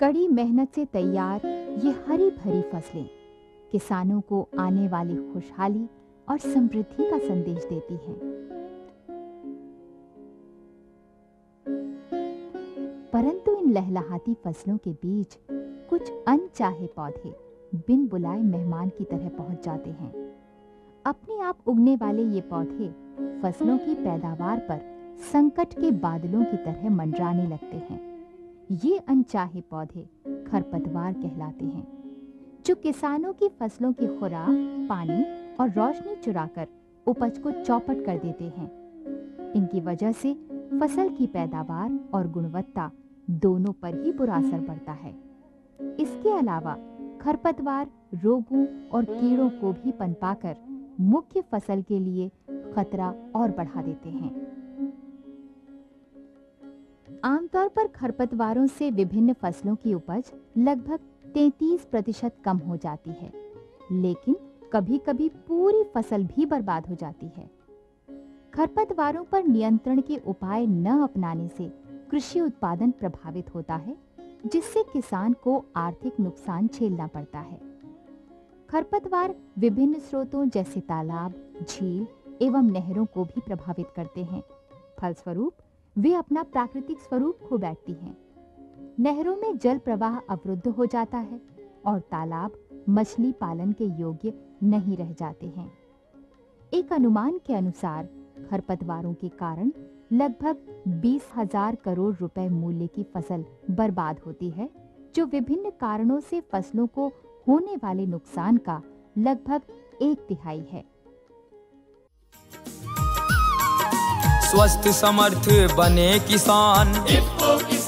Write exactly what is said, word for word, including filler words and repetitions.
कड़ी मेहनत से तैयार ये हरी भरी फसलें किसानों को आने वाली खुशहाली और समृद्धि का संदेश देती हैं। परंतु इन लहलहाती फसलों के बीच कुछ अनचाहे पौधे बिन बुलाए मेहमान की तरह पहुंच जाते हैं। अपने आप उगने वाले ये पौधे फसलों की पैदावार पर संकट के बादलों की तरह मंडराने लगते हैं। ये अनचाहे पौधे खरपतवार कहलाते हैं, जो किसानों की फसलों की खुराक, पानी और रोशनी चुराकर उपज को चौपट कर देते हैं। इनकी वजह से फसल की पैदावार और गुणवत्ता दोनों पर ही बुरा असर पड़ता है। इसके अलावा खरपतवार रोगों और कीड़ों को भी पनपाकर मुख्य फसल के लिए खतरा और बढ़ा देते हैं। आमतौर पर खरपतवारों से विभिन्न फसलों की उपज लगभग तैंतीस प्रतिशत कम हो जाती है, लेकिन कभी-कभी पूरी फसल भी बर्बाद हो जाती है। खरपतवारों पर नियंत्रण के उपाय न अपनाने से कृषि उत्पादन प्रभावित होता है, जिससे किसान को आर्थिक नुकसान झेलना पड़ता है। खरपतवार विभिन्न स्रोतों जैसे तालाब, झील एवं नहरों को भी प्रभावित करते हैं। फलस्वरूप वे अपना प्राकृतिक स्वरूप खो बैठती हैं। नहरों में जल प्रवाह अवरुद्ध हो जाता है और तालाब मछली पालन के योग्य नहीं रह जाते हैं। एक अनुमान के अनुसार खरपतवारों के कारण लगभग बीस हजार करोड़ रुपए मूल्य की फसल बर्बाद होती है, जो विभिन्न कारणों से फसलों को होने वाले नुकसान का लगभग एक तिहाई है। स्वस्थ समर्थ बने किसान। इफ़को